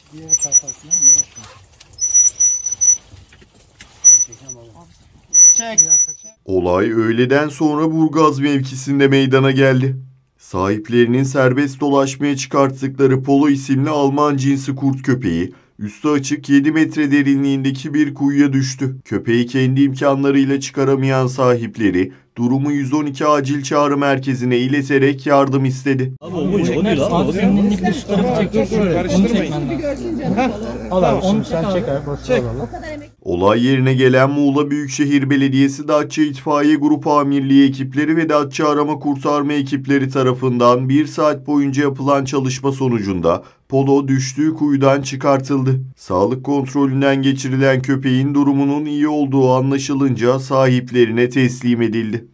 Bir yere çarparsın ama yavaş yavaş. Çek. Olay öğleden sonra Burgaz mevkisinde meydana geldi. Sahiplerinin serbest dolaşmaya çıkarttıkları Polo isimli Alman cinsi kurt köpeği, üstü açık 7 metre derinliğindeki bir kuyuya düştü. Köpeği kendi imkanlarıyla çıkaramayan sahipleri, durumu 112 acil çağrı merkezine ileterek yardım istedi. Abi o ne lan? Seninlik şu tarafı çek. Onu çekmen lazım. Al abi onu sen çek abi. Çek. Olay yerine gelen Muğla Büyükşehir Belediyesi Datça İtfaiye Grup Amirliği ekipleri ve Datça Arama Kurtarma ekipleri tarafından 1 saat boyunca yapılan çalışma sonucunda Polo düştüğü kuyudan çıkartıldı. Sağlık kontrolünden geçirilen köpeğin durumunun iyi olduğu anlaşılınca sahiplerine teslim edildi.